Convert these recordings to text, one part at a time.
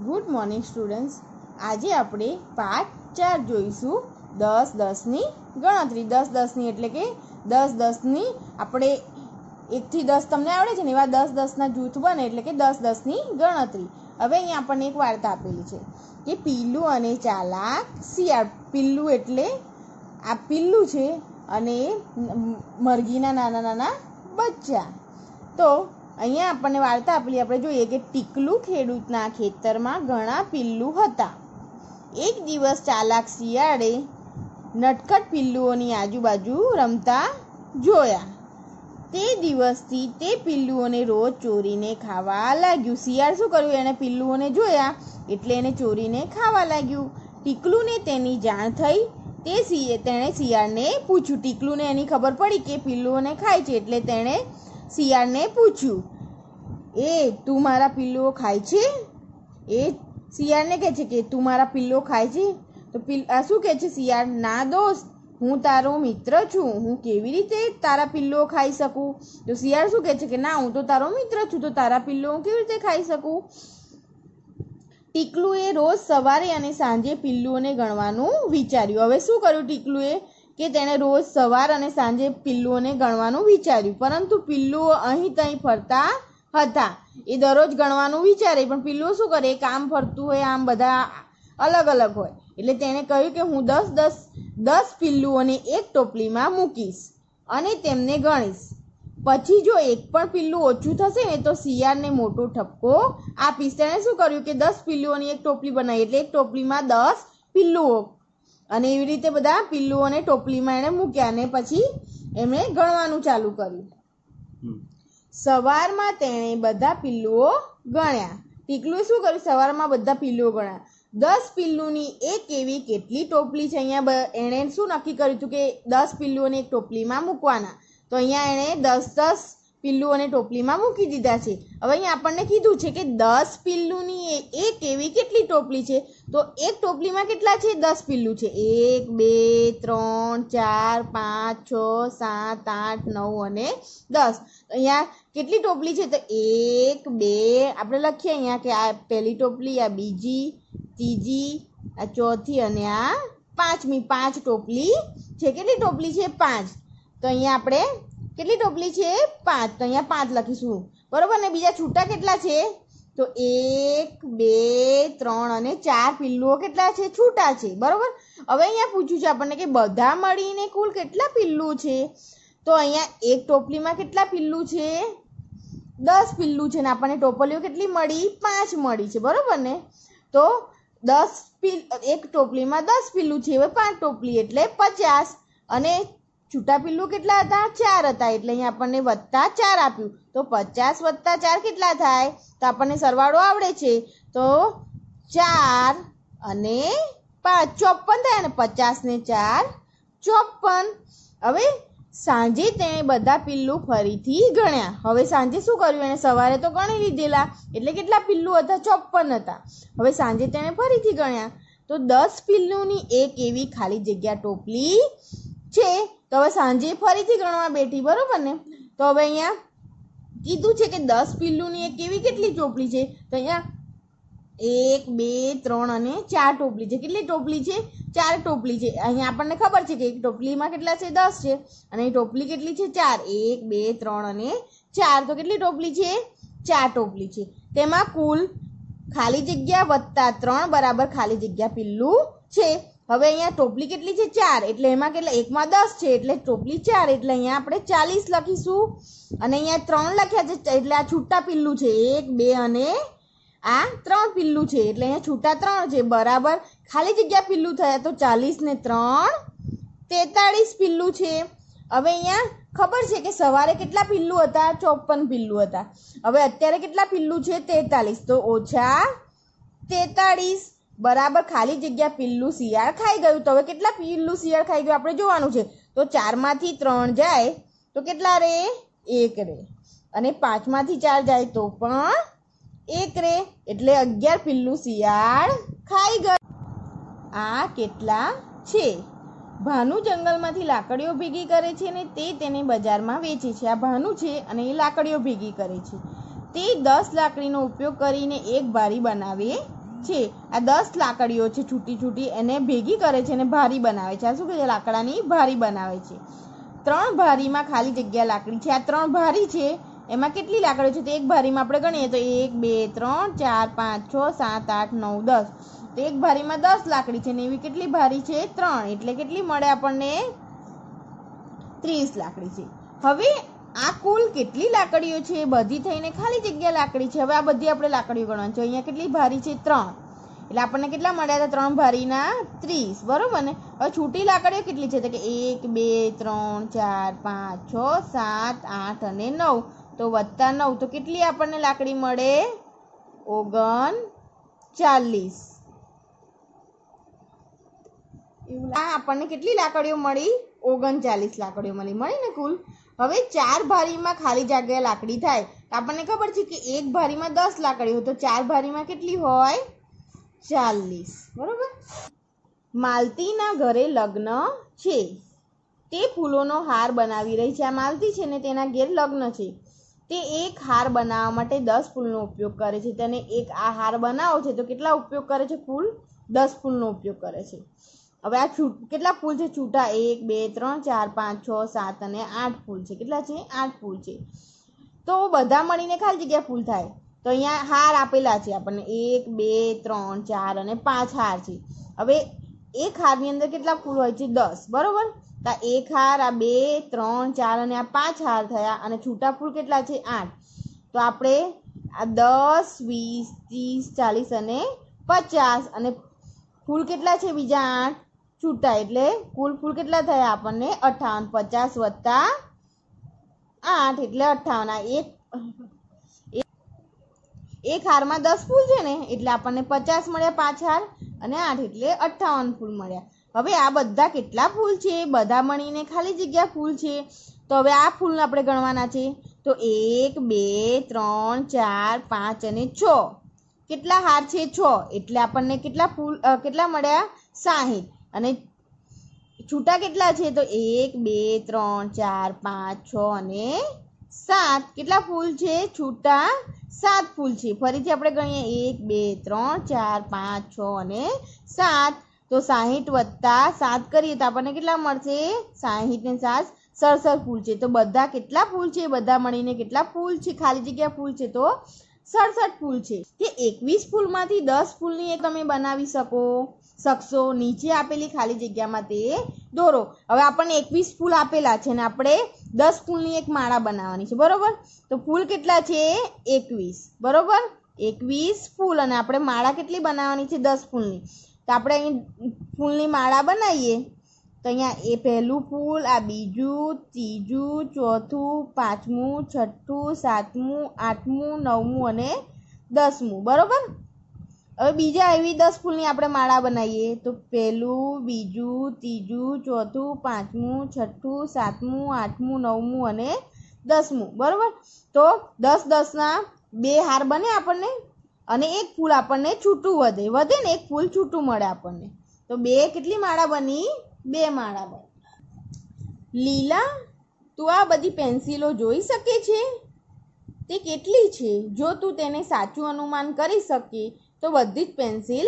Good morning students. આજે આપણે પાઠ 4 જોઈશું 10 10ની ગણતરી. 10 10ની એટલે કે 10 10ની આપણે 1 થી 10 તમને આવડે છે ને એવા 10 10ના જૂથ બને એટલે કે 10 10ની ગણતરી. હવે અહીંયા આપણને એક વાર્તા આપેલી છે કે પીલું અને ચાલાક શિયાળ. પીલું એટલે આ પીલું છે અને મરઘીના નાના નાના બચ્ચા. તો અહીંયા આપણને વાર્તા આપેલી, આપણે જોઈએ કે ટીકલું ખેડૂતના ખેતરમાં ઘણા પિલ્લું હતા. એક દિવસ ચાલાક શિયાળે નટખટ પિલ્લુઓની આજુબાજુ રમતા જોયા. તે દિવસથી તે પિલ્લુઓને રોજ ચોરીને ખાવા લાગ્યું. શિયાળ શું કર્યું, એણે પિલ્લુઓને જોયા એટલે એને ચોરીને ખાવા લાગ્યું. ટીકલુંને તેની જાણ થઈ. તેણે શિયાળને પૂછ્યું. ટીકલુંને એની ખબર પડી કે પિલ્લુઓને ખાય છે એટલે તેણે શિયાળને પૂછ્યું, તું મારા પિલ્લુઓ ખાય છે? એ શિયાળને કહે છે કે તું મારા પિલ્લુઓ ખાય છે? તો શું કહે છે શિયાળ, ના દોસ્ત, હું તારો મિત્ર છું, હું કેવી રીતે તારા પિલ્લુઓ ખાઈ શકું? તો શિયાળ શું કહે છે કે ના, હું તો તારો મિત્ર છું, તો તારા પિલ્લુઓ હું કેવી રીતે ખાઈ શકું? ટીકલુએ રોજ સવારે અને સાંજે પિલ્લુઓને ગણવાનું વિચાર્યું. હવે શું કર્યું ટીકલુએ કે તેણે રોજ સવાર અને સાંજે પિલ્લુઓને ગણવાનું વિચાર્યું, પરંતુ પિલ્લુઓ અહીં ત્યાં ફરતા હતા. એ દરરોજ ગણવાનું વિચારે પણ પિલ્લુઓ શું કરે, એક આમ ફરતું હોય, આમ બધા અલગ અલગ હોય. એટલે તેણે કહ્યું કે હું 10 પિલ્લુઓને એક ટોપલીમાં મૂકીશ અને તેમને ગણીશ. પછી જો એક પણ પિલ્લું ઓછું થશે ને તો શિયાળને મોટો ઠપકો આપીશ. તેણે શું કર્યું કે 10 પિલ્લુઓની એક ટોપલી બનાવી, એટલે એક ટોપલીમાં 10 પિલ્લુઓ, અને એવી રીતે બધા પિલ્લુઓને ટોપલીમાં એણે મૂક્યા અને પછી એમણે ગણવાનું ચાલુ કર્યું. સવારમાં તેણે બધા પિલ્લુઓ ગણ્યા. ટીકલુએ શું કર્યું, સવારમાં બધા પિલ્લુઓ ગણ્યા. 10 પિલ્લુની એક એવી કેટલી ટોપલી છે? અહીંયા એણે શું નક્કી કર્યું હતું કે 10 પિલ્લુઓને એક ટોપલીમાં મૂકવાના. તો અહીંયા એણે 10 પિલ્લુઓને ટોપલીમાં મૂકી દીધા છે. હવે અહીંયા આપણને કીધું છે કે 10 પિલ્લુની એક એવી કેટલી ટોપલી છે? તો એક ટોપલીમાં કેટલા છે? 10 પિલ્લું છે. 1 2 3 4 5 6 7 8 9 અને 10. અહીંયા કેટલી ટોપલી છે? તો 1 2 આપણે લખીએ અહીંયા કે આ પહેલી ટોપલી, આ બીજી, ત્રીજી, આ ચોથી અને આ પાંચમી. 5 ટોપલી છે. કેટલી ટોપલી છે? 5. તો અહીંયા આપણે કેટલી ટોપલી છે? 5. તો અહીંયા 5 લખીશું, બરોબર ને? બીજા છૂટા કેટલા છે? તો 1 2 3 અને 4 પિલ્લુઓ કેટલા છે? છૂટા છે, બરોબર. હવે અહીંયા પૂછ્યું છે આપણને કે બધા મળીને કુલ કેટલા પિલ્લું છે? તો અહીંયા એક ટોપલીમાં કેટલા પિલ્લું છે? 10 પિલ્લું છે ને આપણને ટોપલીઓ કેટલી મળી? 5 મળી છે, બરોબર ને? તો એક ટોપલીમાં 10 પિલ્લું છે, હવે 5 ટોપલી એટલે 50. અને છૂટા પિલ્લું કેટલા હતા? 4 હતા, એટલે અહીંયા આપણને +4 આપ્યું. તો 50 + 4 કેટલા થાય? તો આપણને સરવાળો આવડે છે. તો 4 અને 5 54 થાય ને, 50 ને 4 54. હવે સાંજે તેણે બધા પિલ્લું ફરીથી ગણ્યા. હવે સાંજે શું કર્યું, એને સવારે તો ગણી લીધેલા એટલે કેટલા પિલ્લું હતા? 54 હતા. હવે સાંજે તેણે ફરીથી ગણ્યા તો 10 પિલ્લુની એક એવી ખાલી જગ્યા ટોપલી છે. તો હવે સાંજે ફરીથી ગણવા બેઠી, બરોબર ને? તો હવે અહીંયા કીધું છે કે 10 પિલ્લુની એક એવી કેટલી ટોપલી છે? તો અહીંયા 1 2 3 અને 4 ટોપલી છે. કેટલી ટોપલી છે? 4 ટોપલી છે. અહીંયા આપણને ખબર છે કે એક ટોપલીમાં કેટલા છે? 10 છે, અને એ ટોપલી કેટલી છે? 4. 1 2 3 અને 4. તો કેટલી ટોપલી છે? 4 ટોપલી છે. તેમાં કુલ ખાલી જગ્યા +3 બરાબર ખાલી જગ્યા પિલ્લું છે. હવે અહીંયા ટોપલી કેટલી છે? 4. એટલે એમાં કેટલા? એકમાં 10 છે એટલે ટોપલી 4, એટલે અહીંયા આપણે 40 લખીશું. અને અહીંયા 3 લખ્યા છે એટલે આ છૂટા પિલ્લું છે. 1 2 અને આ 3 પિલ્લું છે, એટલે અહીંયા છૂટા 3 છે, બરાબર ખાલી જગ્યા પિલ્લું થયા. તો 40 ને 3 43 પિલ્લું છે. હવે અહીંયા ખબર છે કે સવારે કેટલા પિલ્લું હતા? 54 પિલ્લું હતા. હવે અત્યારે કેટલા પિલ્લું છે? 43. તો -43 બરાબર ખાલી જગ્યા પિલ્લું શિયાળ ખાઈ ગયું. તો હવે કેટલા પિલ્લું શિયાળ ખાઈ ગયું આપણે જોવાનું છે. તો 4 માંથી 3 જાય તો કેટલા રહે? 1 રહે. અને 5 માંથી 4 જાય તો પણ 1 રહે, એટલે 11 પિલ્લું શિયાળ ખાઈ ગયું. આ કેટલા છે? ભાનુ જંગલમાંથી લાકડીઓ ભેગી કરે છે ને તેને બજારમાં વેચે છે. આ ભાનુ છે અને એ લાકડીઓ ભેગી કરે છે. તે 10 લાકડીનો ઉપયોગ કરીને એક બારી બનાવે છે આ 10 લાકડીઓ છે છૂટી છૂટી એને ભેગી કરે છે અને ભારી બનાવે છે. આ શું કહે છે? લાકડાની ભારી બનાવે છે. 3 ભારીમાં ખાલી જગ્યા લાકડી છે. આ 3 ભારી છે એમાં કેટલી લાકડીઓ છે? તો એક ભારીમાં આપણે ગણીએ તો 1 2 3 4 5 6 7 8 9 10. તો એક ભારીમાં 10 લાકડી છે ને એવી કેટલી ભારી છે? 3. એટલે કેટલી મળે આપણને? 30 લાકડી છે. હવે આ કુલ કેટલી લાકડીઓ છે? બધી થઈને ખાલી જગ્યા લાકડી છે. હવે આ બધી આપણે લાકડીઓ ગણવાની છે. અહીંયા કેટલી ભારી છે? 3. એટલે આપણને કેટલા મળ્યા હતા? 3 ભારીના 30. બરોબર ને? હવે છૂટી લાકડીઓ કેટલી છે? તો કે 1 2 3 4 5 6 7 8 અને 9. તો વત્તા 9 તો કેટલી આપણને લાકડી મળે? 39. આ આપણને કેટલી લાકડીઓ મળી? 39 લાકડીઓ મળી ને કુલ. હવે 4 ભારીમાં ખાલી જગ્યા લાકડી થાય તો આપણને ખબર છે કે એક ભારીમાં 10 લાકડીઓ, તો 4 ભારીમાં કેટલી હોય? 40. બરોબર. માલતીના ઘરે લગ્ન છે. તે ફૂલોનો હાર બનાવી રહી છે. આ માલતી છે ને તેના ઘેર લગ્ન છે. તે એક હાર બનાવવા માટે 10 ફૂલનો ઉપયોગ કરે છે. તેને એક આ હાર બનાવો છે તો કેટલા ઉપયોગ કરે છે? કુલ 10 ફૂલનો ઉપયોગ કરે છે. હવે આ કેટલા ફૂલ છે છૂટા? 1 2 3 4 5 6 7 અને 8 ફૂલ છે. કેટલા છે? 8 ફૂલ છે. તો બધા મળીને ખાલી જગ્યા ફૂલ થાય. તો અહીંયા હાર આપેલા છે આપણને 1 2 3 4 અને 5 હાર છે. હવે એક હારની અંદર કેટલા ફૂલ હોય છે? 10. બરોબર. તો એક હાર, આ 2 3 4 અને આ 5 હાર થયા અને છૂટા ફૂલ કેટલા છે? 8. તો આપણે આ 10 20 30 40 અને 50 અને ફૂલ કેટલા છે? બીજા 8 છૂટા. એટલે કુલ ફૂલ કેટલા થયા આપણને? 58. 50 વત્તા 8 એટલે 58. એક હારમાં 10 ફૂલ છે ને એટલે આપણને 50 મળ્યા 5 હાર અને 8 એટલે 58 ફૂલ મળ્યા. હવે આ બધા કેટલા ફૂલ છે? બધા મળીને ખાલી જગ્યા ફૂલ છે. તો હવે આ ફૂલ આપણે ગણવાના છે. તો 1 2 3 4 5 અને 6. કેટલા હાર છે? 6. એટલે આપણને કેટલા ફૂલ કેટલા મળ્યા? 60. અને છૂટા કેટલા છે? તો 1 2 3 4 5 6 અને 7. કેટલા ફૂલ છે? છૂટા 7 ફૂલ છે. ફરીથી આપણે ગણીએ 1 2 3 4 5 6 અને 7. તો 60 વત્તા 7 કરીએ તો આપણને કેટલા મળશે? 60 ને 7 67 ફૂલ છે. તો બધા કેટલા ફૂલ છે? બધા મળીને કેટલા ફૂલ છે? ખાલી જગ્યા ફૂલ છે તો 67 ફૂલ છે. તે 21 ફૂલમાંથી 10 ફૂલની એક તમે બનાવી શકશો. નીચે આપેલી ખાલી જગ્યામાં તે દોરો. હવે આપણને 21 ફૂલ આપેલા છે ને આપણે 10 ફૂલની એક માળા બનાવવાની છે. બરોબર. તો ફૂલ કેટલા છે? 21. બરોબર. 21 ફૂલ અને આપણે માળા કેટલી બનાવવાની છે? 10 ફૂલની. તો આપણે અહીં ફૂલની માળા બનાવીએ તો અહીંયા એ પહેલું ફૂલ, આ બીજું, ત્રીજું, ચોથું, પાંચમું, છઠ્ઠું, સાતમું, આઠમું, નવમું અને 10મું. બરોબર. હવે બીજા એવી 10 ફૂલની આપણે માળા બનાવીએ તો પહેલું, બીજું, ત્રીજું, ચોથું, પાંચમું, છઠ્ઠું, સાતમું, આઠમું, નવમું અને 10મું. બરોબર. તો 10 10ના 2 હાર બને આપણને અને એક ફૂલ આપણને છૂટું વધે ને એક ફૂલ છૂટું મળે આપણને. તો 2 કેટલી માળા બની? 2 માળા બની. લીલા, તું આ બધી પેન્સિલો જોઈ શકે છે? તે કેટલી છે? જો તું તેને સાચું અનુમાન કરી શકે તો બધી જ પેન્સિલ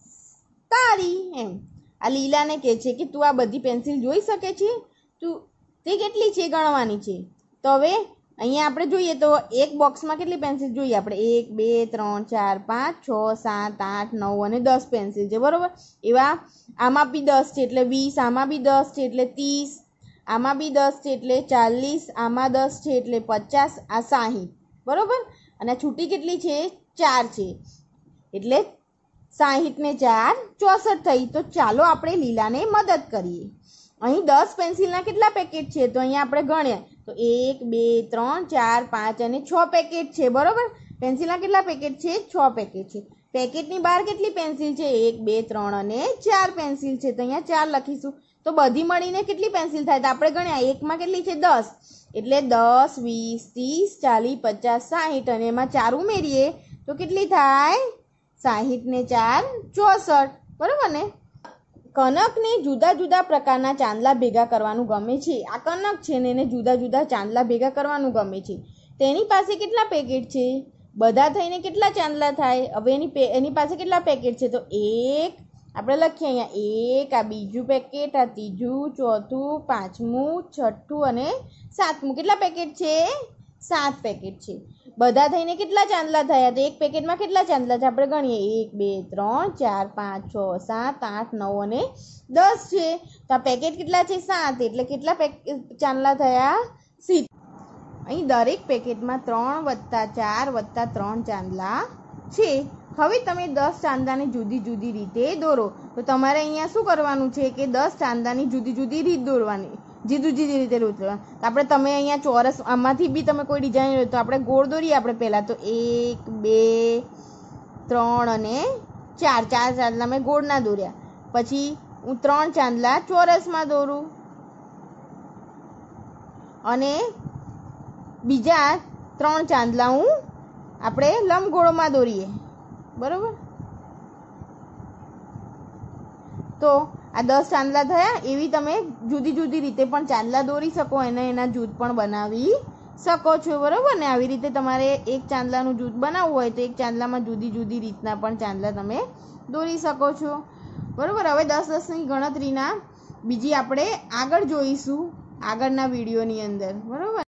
તારી. એમ આ લીલાને કહે છે કે તું આ બધી પેન્સિલ જોઈ શકે છે? તું તે કેટલી છે ગણવાની છે. તો હવે અહીંયા આપણે જોઈએ તો એક બોક્સમાં કેટલી પેન્સિલ જોઈએ આપણે? 1 2 3 4 5 6 7 8 9 અને 10 પેન્સિલ છે. બરોબર. એવા આમાં બી 10 છે એટલે 20, આમાં બી 10 છે એટલે 30, આમાં બી 10 છે એટલે 40, આમાં 10 છે એટલે 50, આ 60. બરોબર. અને છૂટી કેટલી છે? 4 છે એટલે 60 ને 4 64 થઈ. તો ચાલો આપણે લીલાને મદદ કરીએ. અહીં 10 પેન્સિલના કેટલા પેકેટ છે? તો અહીંયા આપણે ગણ્યા તો 1 2 3 4 5 અને 6 પેકેટ છે. બરોબર. પેન્સિલના કેટલા પેકેટ છે? 6 પેકેટ છે. પેકેટની બહાર કેટલી પેન્સિલ છે? 1 2 3 અને 4 પેન્સિલ છે. તો અહીંયા 4 લખીશું. તો બધી મળીને કેટલી પેન્સિલ થાય? તો આપણે ગણ્યા એકમાં કેટલી છે? 10. એટલે 10 20 30 40 50 60 અને એમાં 4 ઉમેરીએ તો કેટલી થાય? 60 ને 4 64. બરોબર ને? કનકને જુદા જુદા પ્રકારના ચાંદલા ભેગા કરવાનું ગમે છે. આ કનક છે ને એને જુદા જુદા ચાંદલા ભેગા કરવાનું ગમે છે. તેની પાસે કેટલા પેકેટ છે? બધા થઈને કેટલા ચાંદલા થાય? હવે એની પાસે કેટલા પેકેટ છે? તો એક આપણે લખીએ અહીંયા, એક, આ બીજું પેકેટ, આ ત્રીજું, ચોથું, પાંચમું, છઠ્ઠું અને સાતમું. કેટલા પેકેટ છે? 7 પેકેટ છે. બધા થઈને કેટલા ચાંદલા થયા? તો એક પેકેટમાં કેટલા ચાંદલા છે આપણે ગણીએ, 1 2 3 4 5 6 7 8 9 અને 10 છે. તો આ પેકેટ કેટલા છે? 7. એટલે કેટલા ચાંદલા થયા? 7. અહીં દરેક પેકેટમાં 3 + 4 + 3 ચાંદલા છે. હવે તમે 10 ચાંદાને જુદી જુદી રીતે દોરો. તો તમારે અહીંયા શું કરવાનું છે કે 10 ચાંદાની જુદી જુદી રીત દોરવાની, જુદી જુદી રીતે દોરવાની. આપણે તમે અહીંયા ચોરસ, આમાંથી બી તમે કોઈ ડિઝાઇન હોય તો આપણે ગોળ દોરીએ. આપણે પહેલાં તો 1 2 3 અને 4 ચાંદલા મેં ગોળના દોર્યા. પછી હું 3 ચાંદલા ચોરસમાં દોરું અને બીજા 3 ચાંદલા હું આપણે લંબગોળમાં દોરીએ. બરાબર? તો આ 10 ચાંદલા થયા. એવી તમે જુદી જુદી રીતે પણ ચાંદલા દોરી શકો અને એના જૂથ પણ બનાવી શકો છો. બરાબર ને? આવી રીતે તમારે એક ચાંદલાનું જૂથ બનાવવું હોય તો એક ચાંદલામાં જુદી જુદી રીતના પણ ચાંદલા તમે દોરી શકો છો. બરાબર? હવે 10 10ની ગણતરીના બીજી આપણે આગળ જોઈશું આગળના વિડીયોની અંદર. બરાબર?